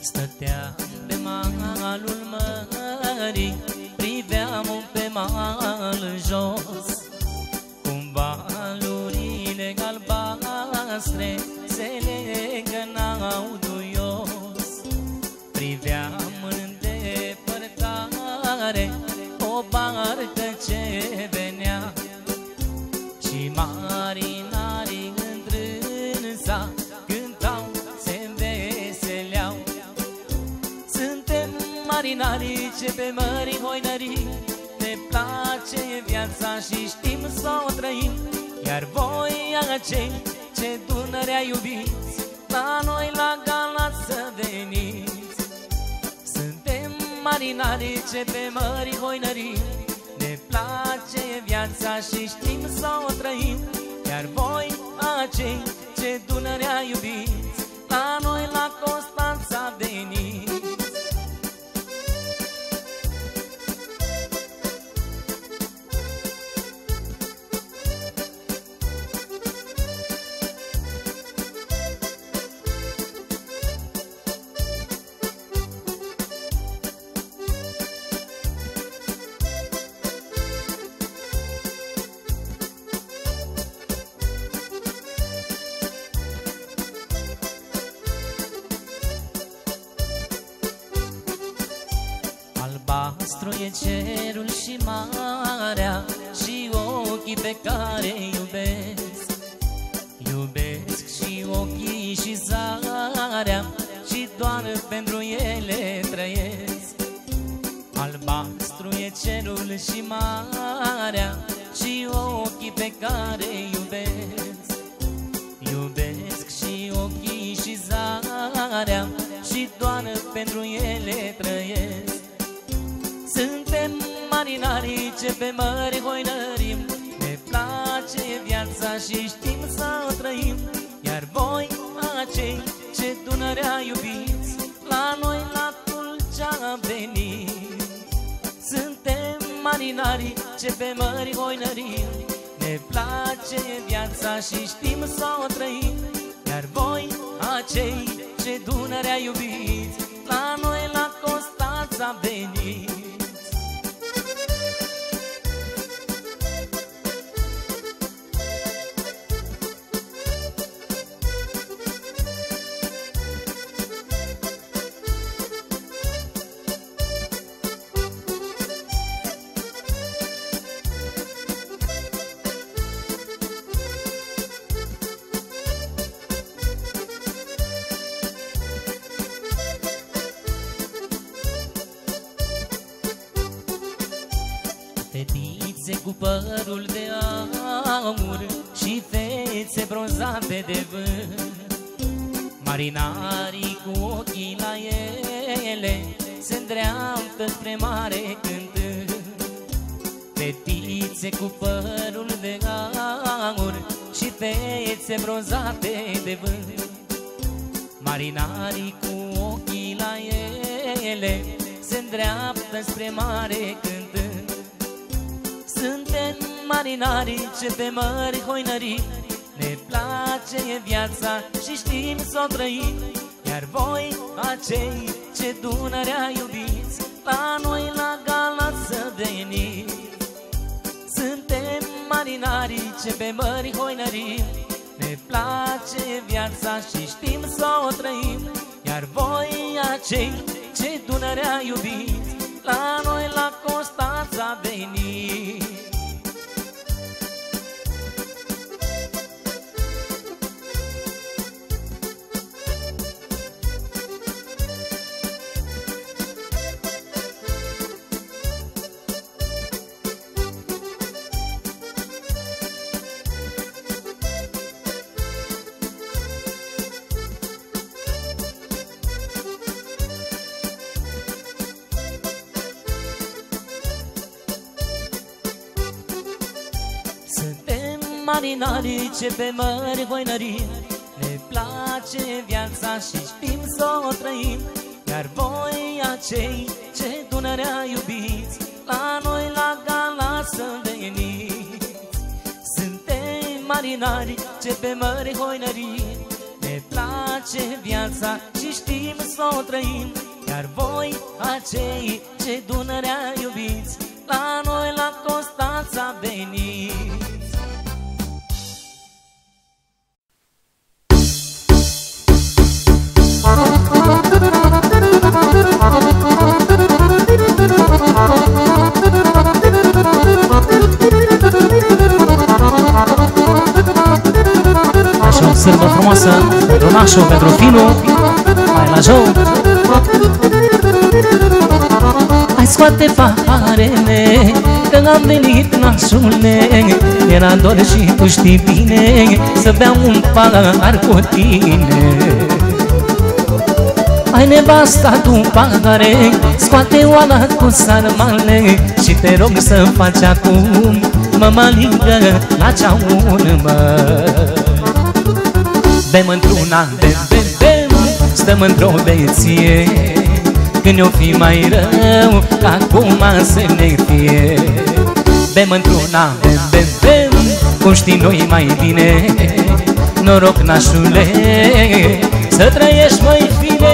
Stăteam pe malul mării, priveam pe mal în jos, cum valurile albastre se legănau duios. Priveam în depărtare o barcă ce venea și marinarii întrânsa cântau, se înveseleau. Suntem marinarii ce pe mării hoinării, ne place viața și știm să o trăim. Iar voi, acei ce Dunărea iubiți, la noi la Galați să veniți. Suntem marinarii ce pe mării hoinării, ne place viața și știm să o trăim. Iar voi, acei ce Dunărea iubiți, la noi la Constanța veniți. Albastru e cerul și marea și ochii pe care iubesc. Iubesc și ochii și zarea și doar pentru ele trăiesc. Albastru e cerul și marea și ochii pe care iubesc. Iubesc și ochii și zarea și doar pentru ele trăiesc. Suntem marinarii ce pe mări hoinărim, ne place viața și știm să o trăim. Iar voi, acei ce Dunărea iubiți, la noi la Tulcea veniți. Suntem marinarii ce pe mări hoinărim, ne place viața și știm să o trăim. Iar voi, acei ce Dunărea iubiți, la noi la Constanța veniți. Fetițe cu părul de aur și fețe bronzate de vânt, marinarii cu ochii la ele se îndreaptă spre mare cântând. Fetițe cu părul de aur și fețe bronzate de vânt, marinarii cu ochii la ele se îndreaptă spre mare cântând. Suntem marinarii ce pe mări hoinării, ne place viața și știm să o trăim. Iar voi, acei ce Dunărea iubiți, la noi la Galați să veniți. Suntem marinarii ce pe mări hoinării, ne place viața și știm să o trăim. Iar voi, acei ce Dunărea iubiți, la noi la Constanța veniți. Marinarii ce pe mări hoinării, ne place viața și știm să o trăim. Iar voi, acei ce Dunărea iubiți, la noi la Galați să veniți. Suntem marinarii ce pe mări hoinării, ne Ne place viața și știm să o trăim, iar voi, acei ce Dunărea iubiți, la noi la Constanța veniți. Așa o sârbă frumoasă pentru nașul, pentru finul, mai la joc. Hai scoate paharele, că am venit nașule. Era dor și tu știi bine, să beau un pahar cu tine. Hai nevasta tu pahare, scoate oala cu sarmale și te rog să faci acum mămăligă la ceaun, mă. Bem într-una, bem, stăm într-o beție, când o fi mai rău, acum să ne fie. Bem într-una, bem, cum știi noi mai bine. Noroc, nașule, să trăiești, măi, fine.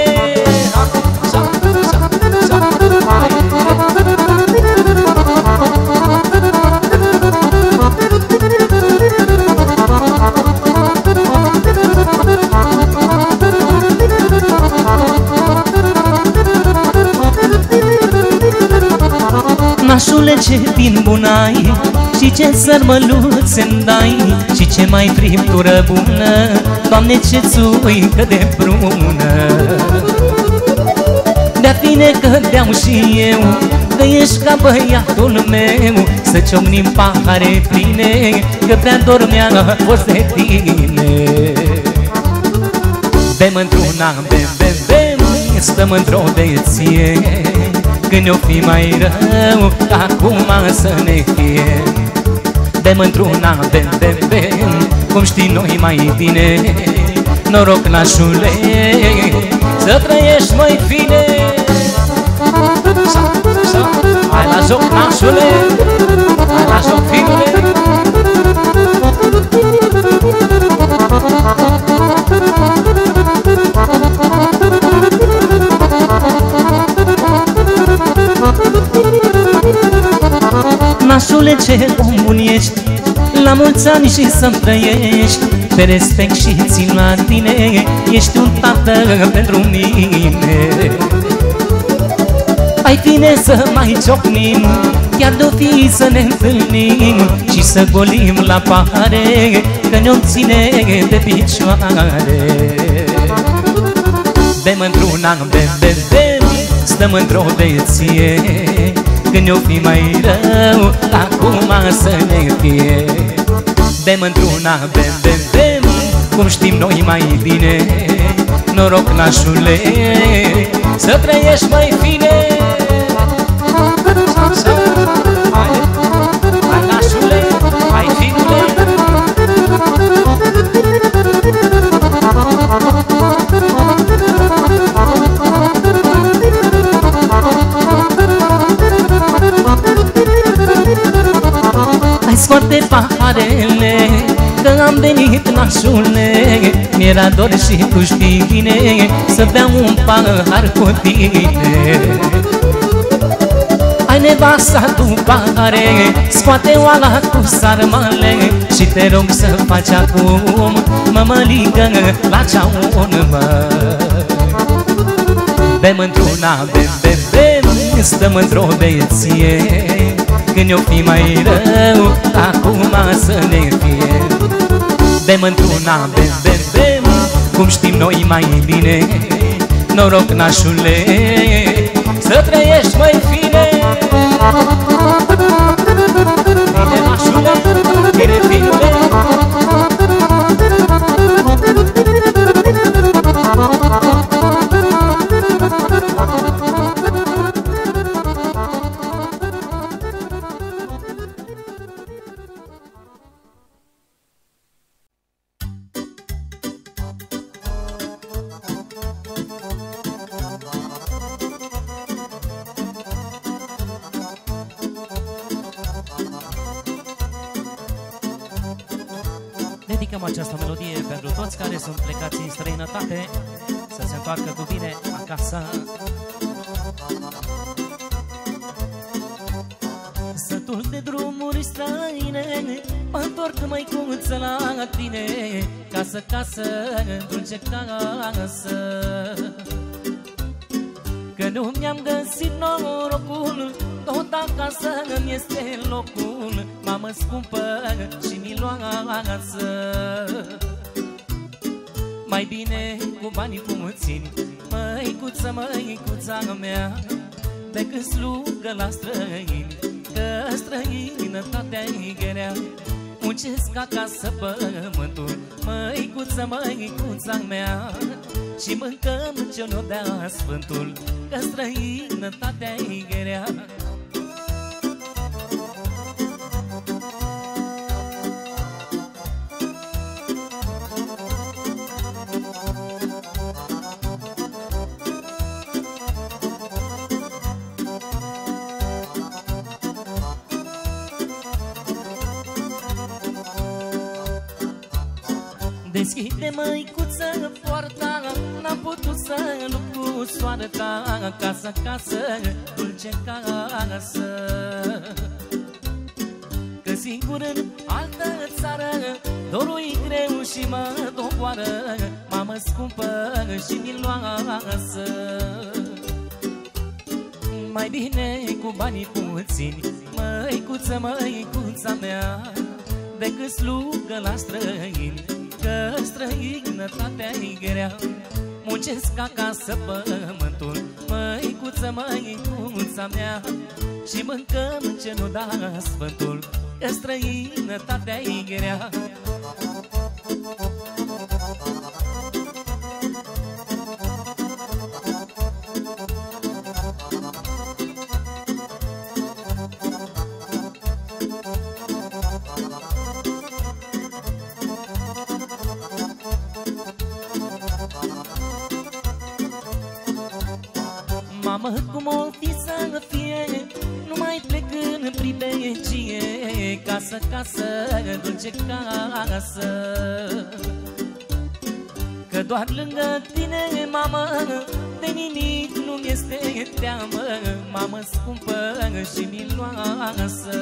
Nașule, ce din bunai și ce sărmăluțe-mi dai și ce mai friptură bună, Doamne, ce țuică de prună. De-a fine că beau și eu, că ești ca băiatul meu, să ciocnim pahare pline, că prea dormea fost de tine. Bem într-una, bem, stăm într-o beție, când o fi mai rău, acum să ne fie. Bem într-una, bem, cum știi noi mai bine. Noroc, nașule, să trăiești, măi, fine. Hai la joc, nașule, hai la joc, finule. Nașule, ce om bun ești, la mulți ani și să-mi trăiești. Te respect și țin la tine, ești un tată pentru mine. Ai fine să mai ciocnim, chiar de-o fi să ne întâlnim și să golim la pahare, că ne-o ține de picioare. Bem într-una, bem, stăm într-o beție, când ne-o fi mai rău, acum să ne fie. Bem într-una, bem, cum știm noi mai bine. Noroc, nașule, să trăiești, mai fine. Hai, nașule, hai, finule. Hai scoate paharele, că am venit, nașule. Mi-era dor și tu știi bine, să beau un pahar cu tine. Hai nevasta tu pahare, scoate oala cu sarmale și te rog să faci acum mămăligă la ceaun, mă. Bem într-una, bem, stăm într-o beție, când o fi mai rău, acum să ne fie. Bem într-una, bem, cum știm noi mai bine. Noroc, nașule, să trăiești, măi, fine. Bine, nașule, bine, finule. Dedicăm această melodie pentru toți care sunt plecați în străinătate, să se întoarcă cu bine acasă. Sătul de drumuri străine, mă întorc, măicuță, la tine, casă, casă, dulce casă. Că nu mi-am găsit norocul, tot acasă îmi este locul, mamă scumpă și miloasă. Mai bine cu banii puțini, măicuță, măicuța mea, decât slugă la străini, că străinătatea-i grea. Muncesc acasă pământul, măicuță, măicuța mea, și mâncăm ce nu dea Sfântul, că străinătatea-i grea. Deschide, măicuță, poarta, n-am putut să lupt cu soarta, casă, casă, dulce casă. Că singur în altă țară dorul-i greu și mă doboară, mamă scumpă și miloasă. Mai bine cu banii puțini, măicuță, măicuța mea, decât slugă la străini, că străinătatea-i grea. Muncesc acasă pământul, măicuță, măicuța mea, și mâncăm ce nu da Sfântul, că străinătatea-i grea. Mamă, cum o fi să fie, nu mai plec în pribecie, casă, casă, dulce casă. Că doar lângă tine, mamă, de nimic nu-mi este teamă, mamă scumpă și miloasă.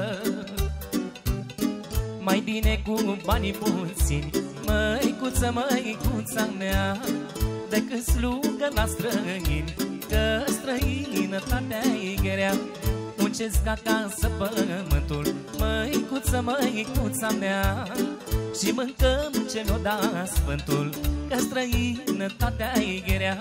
Mai bine cu banii puțini, măicuță, măicuța mea, decât slugă la străini, că străinătatea-i grea. Muncesc acasă pământul, măicuță, măicuța mea, și mâncăm ce nu da Sfântul, că străinătatea-i grea.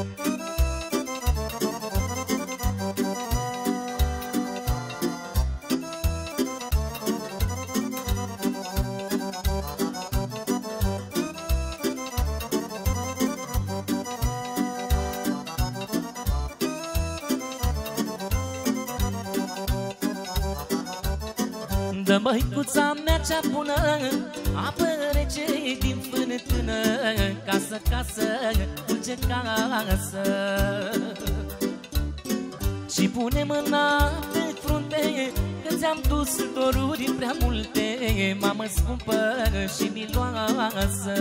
Dă, măicuța mea, cea bună, apă rece din fântână, casă, casă, dulce casă. Și pune mâna pe frunte, că ți-am dus doruri prea multe, mamă scumpă și miloasă.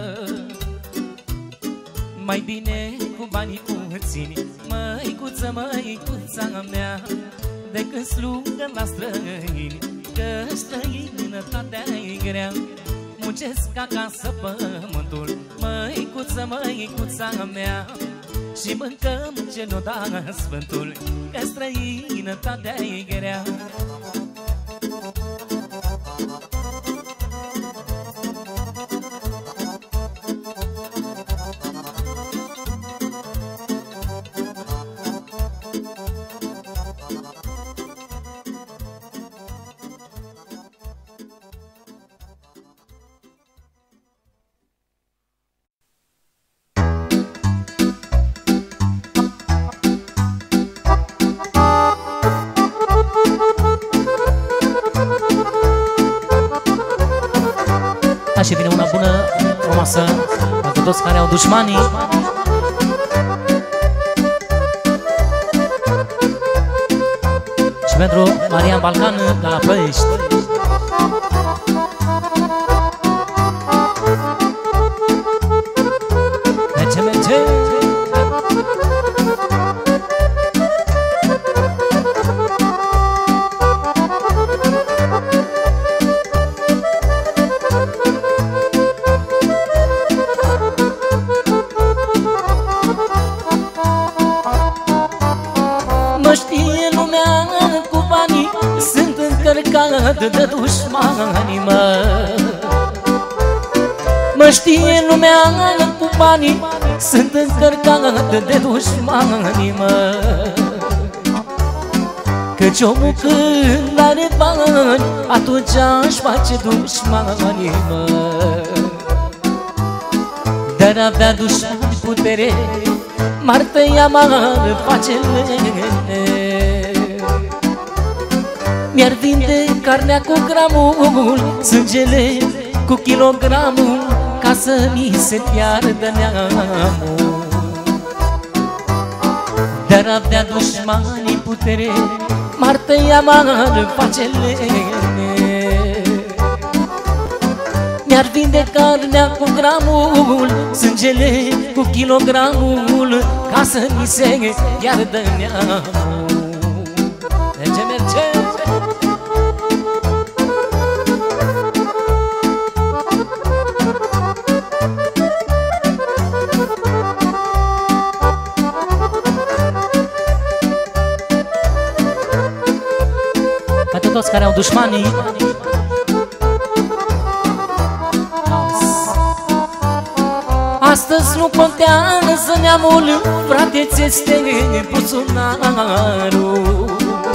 Mai bine cu banii puțini, măicuță, măicuța mea, decât slugă la străini, că străinătatea-i grea. Muncesc acasă pământul, măicuță, măicuța mea, și mâncăm ce nu da Sfântul, că străinătatea-i grea. Și vine una bună, frumoasă, pentru toți care au dușmanii. Și pentru Marian Balcan de la Ploiești. merge. Mă știe lumea cu banii, sunt încărcat de dușmani, mă. Mă știe lumea cu banii, sunt încărcat de dușmani, mă. Căci omul când are bani, atunci aș face dușmani, mă. Dar avea dușmani putere, m-ar tăia, m-ar face lene. Mi-ar vinde carnea cu gramul, sângele cu kilogramul, ca să mi se piardă neamul. Dar avea dușmanii putere, m-ar tăia, m-ar face lene. Mi-ar vinde carnea cu gramul, sângele cu kilogramul, ca să mi se piardă neamul. Merge, merge! Pentru toți care au dușmanii, astăzi nu contează neamul, frate, ți este buzunarul.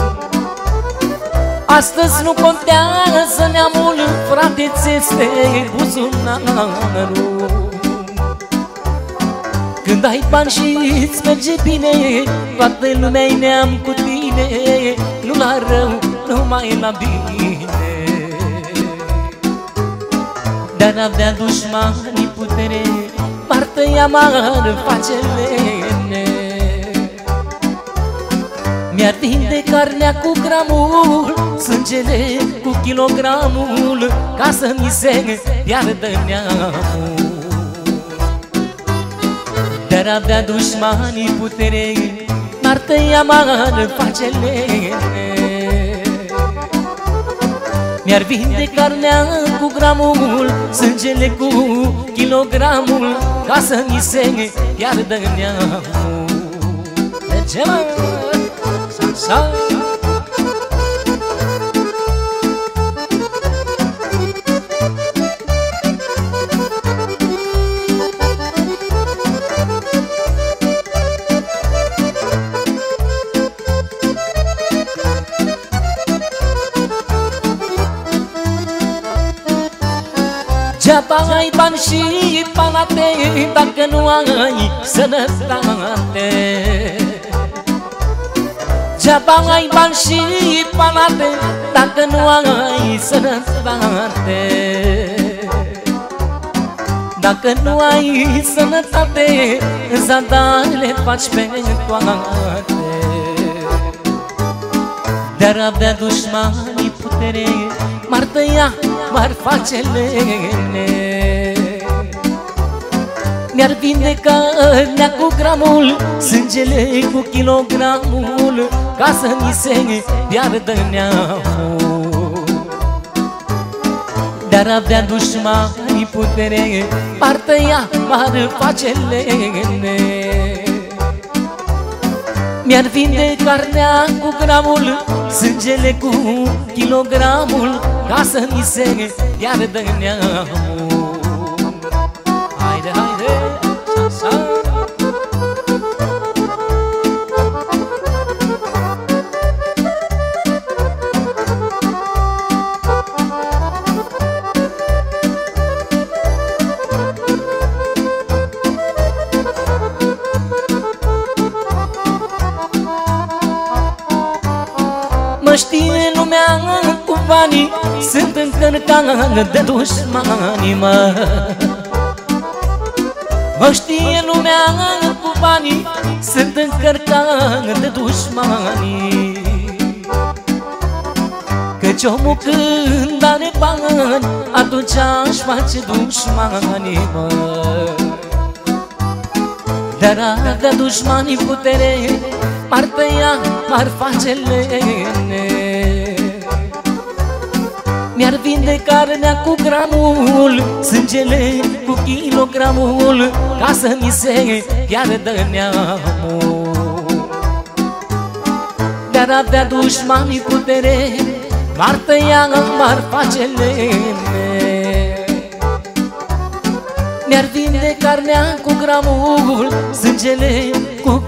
Astăzi nu contează neamul, frate, ți este buzunarul. Când ai bani și îți merge bine, toată lumea-i neam cu tine, nu la rău, numai la bine. Dar avea dușmanii putere, m-ar tăia, m-ar face lene. Mi-ar vinde carnea cu gramul, sângele cu kilogramul, ca să mi se piardă neamul. Dar avea dușmanii putere, m-ar tăia, m-ar face lene. Mi-ar vinde carnea cu gramul, sângele cu kilogramul, ca să mi se piardă neamul. Merge, mă! Sa-sa! Degeaba ai bani și palate, dacă nu ai sănătate. Degeaba ai bani și palate, dacă nu ai sănătate. Dacă nu ai sănătate, în zadarele faci pe toate. Dar avea dușmanii putere, m-ar tăia, m-ar face lene. Mi-ar vinde carnea cu gramul, sângele cu kilogramul, ca să mi se piardă neamul. Dar avea dușmanii putere, m-ar tăia, m-ar face lene. Mi-ar vinde carnea cu gramul, sângele cu kilogramul, ca să mi se piardă neamul. Haide, haide, sa-sa! Mă știe lumea cu banii, sunt încărcat de dușmani, mă. Mă știe lumea cu banii, sunt încărcat de dușmani. Căci omul când are bani, atunci aș face dușmani, mă. Dar avea dușmanii putere, m-ar tăia, m-ar face lene. Mi-ar vinde carnea cu gramul, sângele cu kilogramul, ca să mi se piardă neamul. Dar avea dușmanii putere, m-ar tăia, m-ar face lene. Mi-ar vinde carnea cu gramul, sângele cu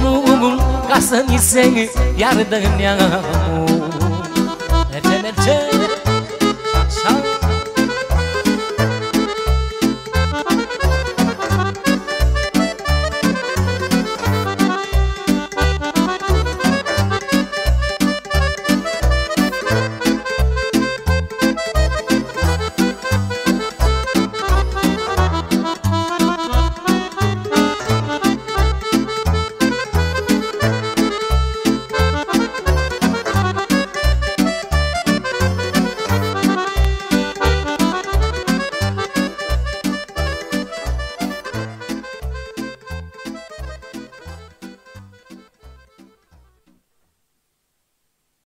kilogramul, ca să mi se piardă neamul. Merge, merge!